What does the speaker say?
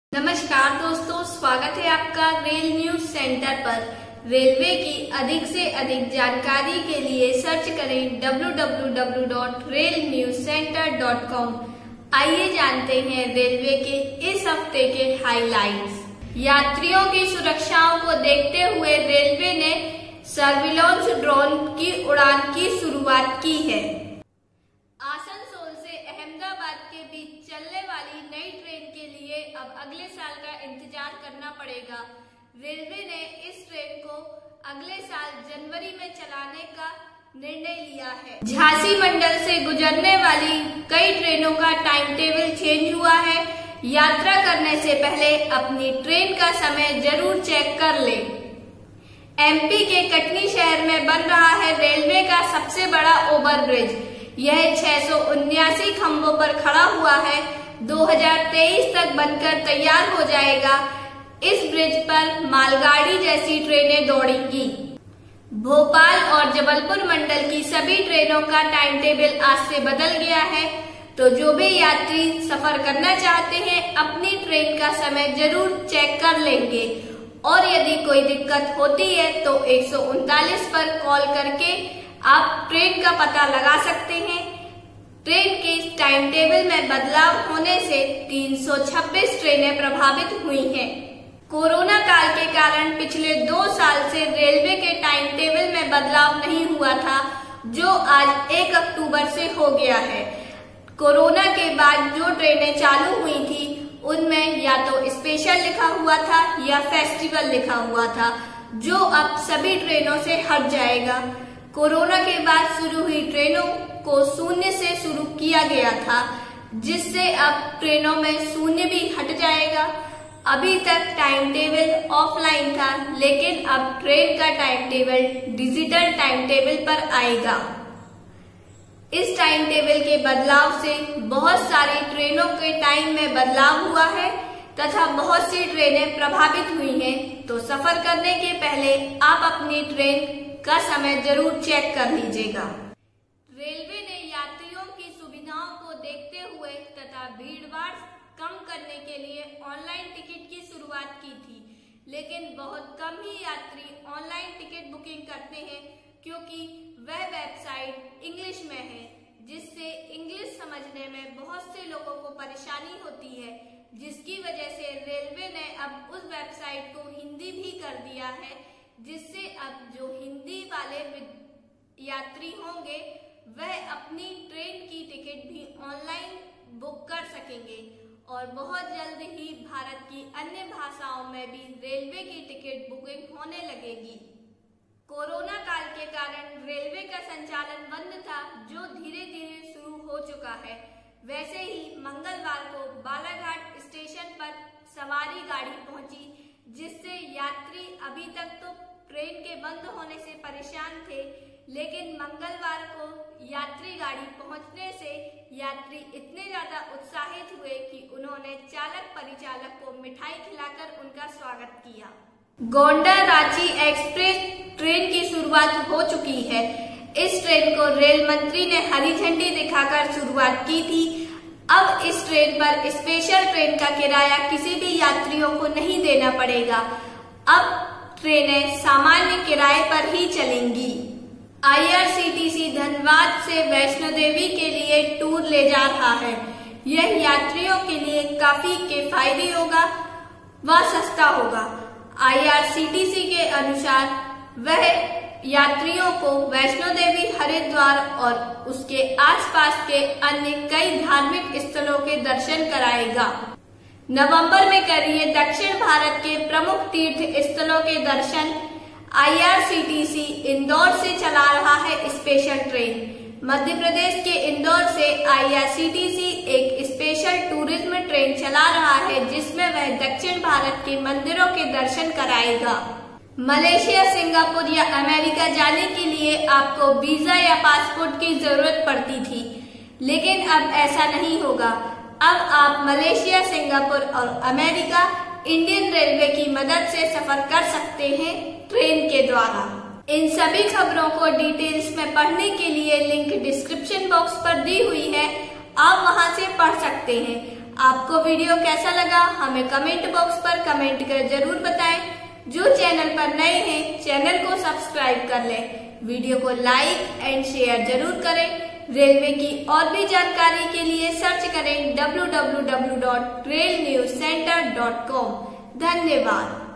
नमस्कार दोस्तों, स्वागत है आपका रेल न्यूज सेंटर पर। रेलवे की अधिक से अधिक जानकारी के लिए सर्च करें www.railnewscenter.com। आइए जानते हैं रेलवे के इस हफ्ते के हाइलाइट्स। यात्रियों की सुरक्षाओं को देखते हुए रेलवे ने सर्विलांस ड्रोन की उड़ान की शुरुआत की है। आसनसोल से अहमदाबाद के बीच चलने वाली नई ट्रेन के लिए अब अगले साल का इंतजार करना पड़ेगा। रेलवे ने इस ट्रेन को अगले साल जनवरी में चलाने का निर्णय लिया है। झांसी मंडल से गुजरने वाली कई ट्रेनों का टाइम टेबल चेंज हुआ है। यात्रा करने से पहले अपनी ट्रेन का समय जरूर चेक कर लें। एमपी के कटनी शहर में बन रहा है रेलवे का सबसे बड़ा ओवरब्रिज। यह 679 खंभों पर खड़ा हुआ है। 2023 तक बनकर तैयार हो जाएगा। इस ब्रिज पर मालगाड़ी जैसी ट्रेनें दौड़ेंगी। भोपाल और जबलपुर मंडल की सभी ट्रेनों का टाइम टेबल आज से बदल गया है, तो जो भी यात्री सफर करना चाहते हैं अपनी ट्रेन का समय जरूर चेक कर लेंगे। और यदि कोई दिक्कत होती है तो 139 पर कॉल करके आप ट्रेन का पता लगा सकते हैं। ट्रेन के टाइम टेबल में बदलाव होने से 326 ट्रेनें प्रभावित हुई हैं। कोरोना काल के कारण पिछले 2 साल से रेलवे के टाइम टेबल में बदलाव नहीं हुआ था, जो आज 1 अक्टूबर से हो गया है। कोरोना के बाद जो ट्रेनें चालू हुई थी उनमें या तो स्पेशल लिखा हुआ था या फेस्टिवल लिखा हुआ था, जो अब सभी ट्रेनों से हट जाएगा। कोरोना के बाद शुरू हुई ट्रेनों को शून्य से शुरू किया गया था, जिससे अब ट्रेनों में शून्य भी हट जाएगा। अभी तक टाइम टेबल ऑफलाइन था, लेकिन अब ट्रेन का timetable digital timetable पर आएगा। इस टाइम टेबल के बदलाव से बहुत सारी ट्रेनों के टाइम में बदलाव हुआ है तथा बहुत सी ट्रेनें प्रभावित हुई हैं। तो सफर करने के पहले आप अपनी ट्रेन का समय जरूर चेक कर लीजिएगा। रेलवे ने यात्रियों की सुविधाओं को देखते हुए तथा भीड़भाड़ कम करने के लिए ऑनलाइन टिकट की शुरुआत की थी, लेकिन बहुत कम ही यात्री ऑनलाइन टिकट बुकिंग करते हैं, क्योंकि वह वेबसाइट इंग्लिश में है, जिससे इंग्लिश समझने में बहुत से लोगों को परेशानी होती है, जिसकी वजह से रेलवे ने अब उस वेबसाइट को हिंदी भी कर दिया है, जिससे अब जो हिंदी वाले यात्री होंगे वह अपनी ट्रेन की टिकट भी ऑनलाइन बुक कर सकेंगे। और बहुत जल्द ही भारत की अन्य भाषाओं में भी रेलवे की टिकट बुकिंग होने लगेगी। कोरोना काल के कारण रेलवे का संचालन बंद था, जो धीरे धीरे शुरू हो चुका है। वैसे ही मंगलवार को बालाघाट स्टेशन पर सवारी गाड़ी पहुंची, जिससे यात्री अभी तक तो ट्रेन के बंद होने से परेशान थे, लेकिन मंगलवार को यात्री गाड़ी पहुंचने से यात्री इतने ज्यादा उत्साहित हुए कि उन्होंने चालक परिचालक को मिठाई खिलाकर उनका स्वागत किया। गोंडा रांची एक्सप्रेस ट्रेन की शुरुआत हो चुकी है। इस ट्रेन को रेल मंत्री ने हरी झंडी दिखाकर शुरुआत की थी। अब इस ट्रेन पर स्पेशल ट्रेन का किराया किसी भी यात्रियों को नहीं देना पड़ेगा। अब ट्रेनें सामान्य किराए पर ही चलेंगी। IRCTC धनबाद से वैष्णो देवी के लिए टूर ले जा रहा है। यह यात्रियों के लिए काफी किफायती होगा व सस्ता होगा। IRCTC के अनुसार वह यात्रियों को वैष्णो देवी, हरिद्वार और उसके आसपास के अन्य कई धार्मिक स्थलों के दर्शन कराएगा। नवंबर में करिए दक्षिण भारत के प्रमुख तीर्थ स्थलों के दर्शन। IRCTC इंदौर से चला रहा है स्पेशल ट्रेन। मध्य प्रदेश के इंदौर से IRCTC एक स्पेशल टूरिज्म ट्रेन चला रहा है, जिसमें वह दक्षिण भारत के मंदिरों के दर्शन कराएगा। मलेशिया, सिंगापुर या अमेरिका जाने के लिए आपको वीजा या पासपोर्ट की जरूरत पड़ती थी, लेकिन अब ऐसा नहीं होगा। अब आप मलेशिया, सिंगापुर और अमेरिका इंडियन रेलवे की मदद से सफर कर सकते हैं ट्रेन के द्वारा। इन सभी खबरों को डिटेल्स में पढ़ने के लिए लिंक डिस्क्रिप्शन बॉक्स पर दी हुई है, आप वहां से पढ़ सकते हैं। आपको वीडियो कैसा लगा हमें कमेंट बॉक्स पर कमेंट कर जरूर बताएं। जो चैनल पर नए हैं चैनल को सब्सक्राइब कर लें। वीडियो को लाइक एंड शेयर जरूर करें। रेलवे की और भी जानकारी के लिए सर्च करें www.railnewscenter.com। धन्यवाद।